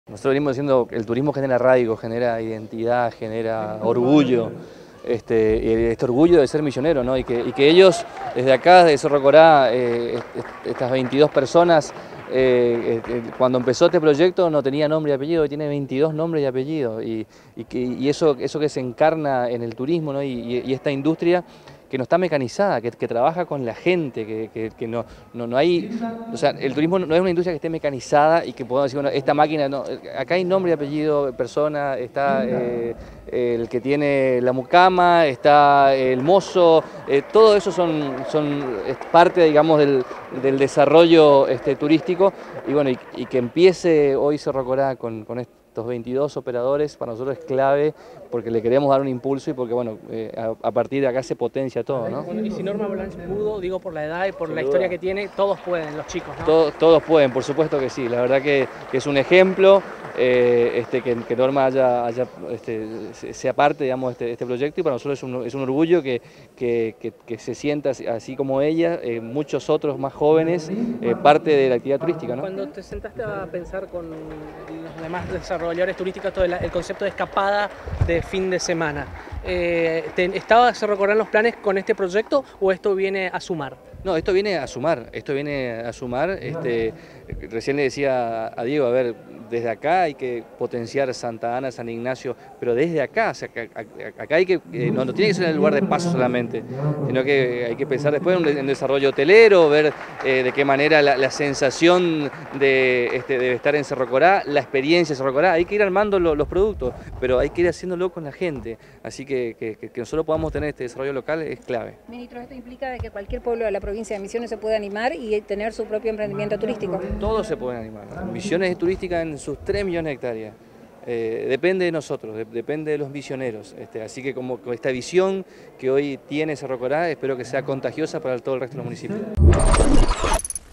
Nosotros venimos diciendo que el turismo genera arraigo, genera identidad, genera orgullo, este orgullo de ser misionero, ¿no? Y que ellos, desde acá, desde Cerro Corá, estas 22 personas, cuando empezó este proyecto no tenía nombre y apellido, hoy tiene 22 nombres y apellidos, y eso que se encarna en el turismo, ¿no? Y esta industria que no está mecanizada, que trabaja con la gente, que no hay, o sea, el turismo no es una industria que esté mecanizada y que podamos decir, bueno, esta máquina, no, acá hay nombre y apellido, persona, está el que tiene la mucama, está el mozo, todo eso es parte, digamos, del desarrollo turístico, y bueno, y que empiece hoy Cerro Corá con estos 22 operadores, para nosotros es clave, porque le queremos dar un impulso y porque, bueno, a partir de acá se potencia todo, ¿no? Bueno, y si Norma Blanch pudo, digo por la edad y por Sin la duda. historia que tiene, todos pueden, los chicos, ¿no? Todos pueden, por supuesto que sí. La verdad que es un ejemplo que Norma sea parte, digamos, de este proyecto, y para nosotros es un orgullo que se sienta así como ella, muchos otros más jóvenes, parte de la actividad turística, ¿no? Cuando te sentaste a pensar con los demás desarrolladores turísticos todo el concepto de escapada de fin de semana, ¿estaba Cerro Corá en los planes con este proyecto o esto viene a sumar? No, esto viene a sumar, recién le decía a Diego, a ver, desde acá hay que potenciar Santa Ana, San Ignacio, pero desde acá, o sea, acá hay que, no tiene que ser el lugar de paso solamente, sino que hay que pensar después en desarrollo hotelero, ver de qué manera la sensación de estar en Cerro Corá, la experiencia de Cerro Corá, hay que ir armando los productos, pero hay que ir haciéndolo con la gente, así que nosotros podamos tener este desarrollo local es clave. Ministro, esto implica de que cualquier pueblo de la provincia de Misiones se puede animar y tener su propio emprendimiento turístico. Todos se pueden animar. Misiones turísticas en sus 3 millones de hectáreas. Depende de nosotros, depende de los misioneros. Así que con esta visión que hoy tiene Cerro Corá, espero que sea contagiosa para todo el resto de los municipios.